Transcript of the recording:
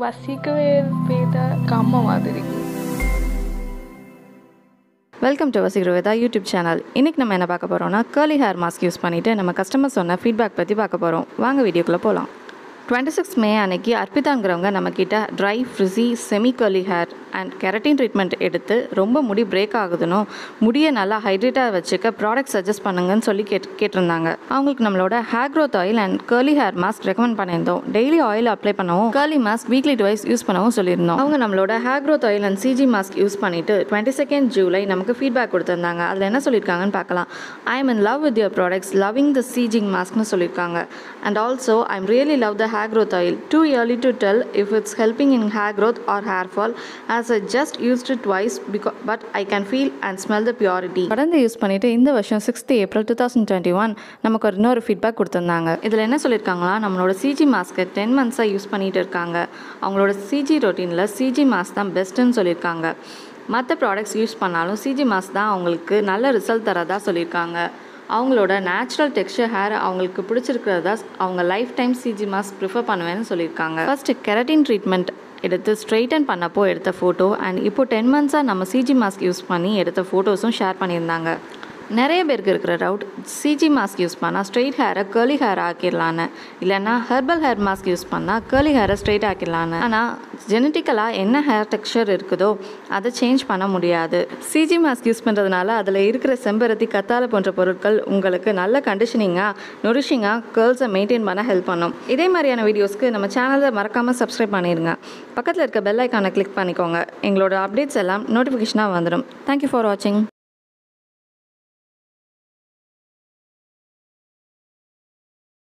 vaseegrahveda kamma மாதிரி. Welcome to vaseegrahveda YouTube channel. இன்றைக்கி நம்ம என்ன பார்க்க போகிறோம்னா curly hair mask யூஸ் பண்ணிவிட்டு நம்ம கஸ்டமர் சொன்ன ஃபீட்பேக் பற்றி பார்க்க போகிறோம். வாங்க வீடியோக்குள்ளே போகலாம். 26 மே அன்னைக்கு அர்ப்பிதாங்கிறவங்க நம்மக்கிட்ட dry frizzy semi curly hair and keratin treatment எடுத்து ரொம்ப முடி பிரேக் ஆகுதுன்னு முடியை நல்லா ஹைட்ரேட்டாக வச்சுக்க ப்ராடக்ட் சஜஸ்ட் பண்ணுங்கன்னு சொல்லி கேட்டிருந்தாங்க. அவங்களுக்கு நம்மளோட hair growth oil and curly hair mask recommend பண்ணியிருந்தோம். டெய்லி ஆயில் அப்ளை பண்ணவும் curly mask weekly twice use பண்ணவும் சொல்லியிருந்தோம். அவங்க நம்மளோட hair growth oil and CG mask use பண்ணிவிட்டு 22 ஜூலை நமக்கு ஃபீட்பேக் கொடுத்துருந்தாங்க. அதில் என்ன சொல்லியிருக்காங்கன்னு பார்க்கலாம். I am in love with your products, loving the CG மாஸ்க்னு சொல்லியிருக்காங்க. And also I am really love the hair growth oil. Too early to tell if it's helping in hair growth or hair fall as I just used it twice but I can feel and smell the purity. கடந்து use பண்ணிட்டு இந்த வருஷம் 6th April 2021 நமக்கு ஒரு இன்னொரு feedback கொடுத்துருந்தாங்க. இதில் என்ன சொல்லியிருக்காங்களா, நம்மளோட சிஜி மாஸ்க்கை 10 months யூஸ் பண்ணிட்டு இருக்காங்க. அவங்களோட சிஜி ரொட்டீனில் சிஜி மாஸ்க் தான் பெஸ்ட்டுன்னு சொல்லியிருக்காங்க. மற்ற ப்ராடக்ட்ஸ் யூஸ் பண்ணாலும் சிஜி மாஸ்க் தான் அவங்களுக்கு நல்ல ரிசல்ட் தரதா சொல்லியிருக்காங்க. அவங்களோட நேச்சுரல் டெக்ஸ்சர் ஹேர் அவங்களுக்கு பிடிச்சிருக்கிறதா அவங்க lifetime CG mask prefer பண்ணுவேன்னு சொல்லியிருக்காங்க. ஃபர்ஸ்ட் கெரட்டின் ட்ரீட்மெண்ட் எடுத்து ஸ்ட்ரெயிட்டன் பண்ணப்போ எடுத்த ஃபோட்டோ அண்ட் இப்போ 10 months நம்ம சிஜி மாஸ்க் யூஸ் பண்ணி எடுத்த ஃபோட்டோஸும் ஷேர் பண்ணியிருந்தாங்க. நிறைய பேருக்கு இருக்கிற டவுட், சிஜி மாஸ்க் யூஸ் பண்ணால் ஸ்ட்ரெயிட் ஹேரை கர்லி ஹேர் ஆக்கிடலான்னு, இல்லைன்னா ஹெர்பல் ஹேர் மாஸ்க் யூஸ் பண்ணால் கர்லி ஹேரை ஸ்ட்ரெயிட் ஆக்கிடலான்னு. ஆனால் ஜெனட்டிக்கலாக என்ன ஹேர் டெக்ஸ்சர் இருக்குதோ அதை சேஞ்ச் பண்ண முடியாது. சிஜி மாஸ்க் யூஸ் பண்ணுறதுனால அதில் இருக்கிற செம்பருத்தி, கத்தாழை போன்ற பொருட்கள் உங்களுக்கு நல்ல கண்டிஷனிங்காக நொரிஷிங்காக கேர்ள்ஸை மெயின்டைன் பண்ண ஹெல்ப் பண்ணும். இதே மாதிரியான வீடியோஸ்க்கு நம்ம சேனலை மறக்காமல் சப்ஸ்கிரைப் பண்ணிடுங்க. பக்கத்தில் இருக்க பெல் ஐக்கானை கிளிக் பண்ணிக்கோங்க. எங்களோட அப்டேட்ஸ் எல்லாம் நோட்டிஃபிகேஷனாக வந்துடும். தேங்க்யூ ஃபார் வாட்சிங்.